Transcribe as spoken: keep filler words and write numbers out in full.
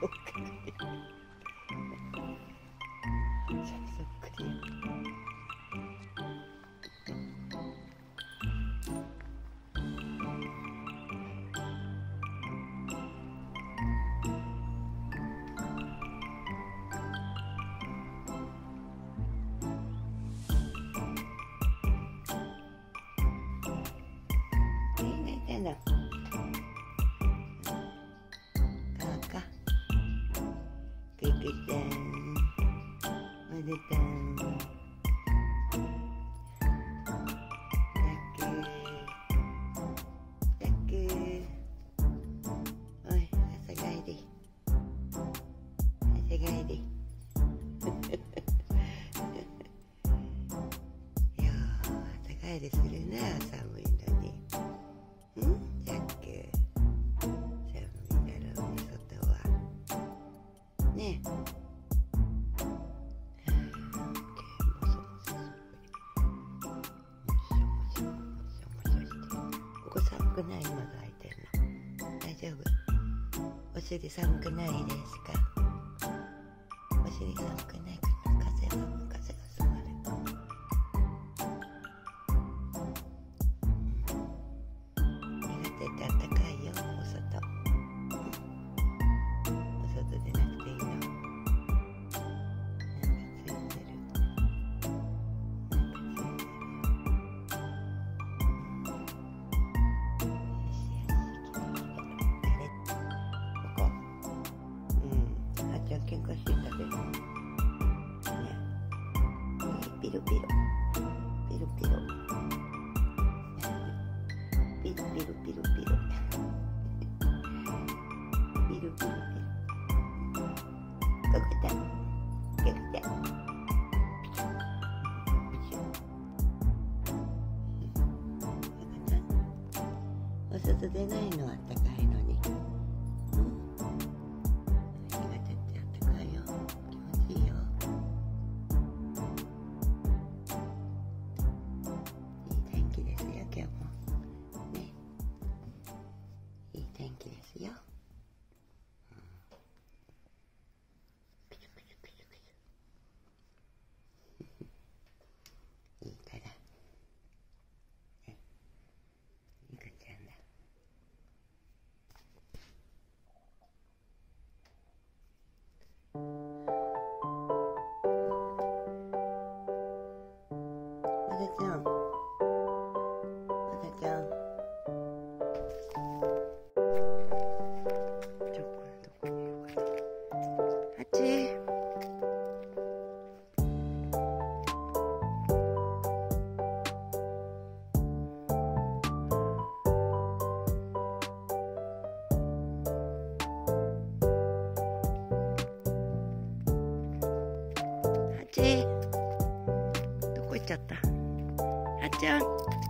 そっくり。そっくり。だかかくいくいちゃんまでたんたくたくおい朝帰り朝帰りいや朝帰りするな寒いのに。んジャック寒いだろうね外はねえもそもそここ寒くない？窓開いてんの大丈夫？お尻寒くないですか？お尻寒くないかな？風は風が染まる絶対あったかいよお外。お外でなくていいの。なんかついてる。なんかついてる。よしよし、きれいきれい。あれここ。うん。あーちゃん喧嘩してたで。ね。ピロピロ。ピロピロ。ピロピロピロピロ。ピロピロピロ。ここだ。ここだ。お外出ないのあったかいのに。うん。日が出てあったかいよ。気持ちいいよ。いい天気ですよ今日も。ね。いい天気ですよ。いいから。ね。いい子ちゃんだ。まだちゃん。まだちゃん。ちょっこれどこにいるかな。ハチ。ハチ。どこ行っちゃった。ハチちゃん。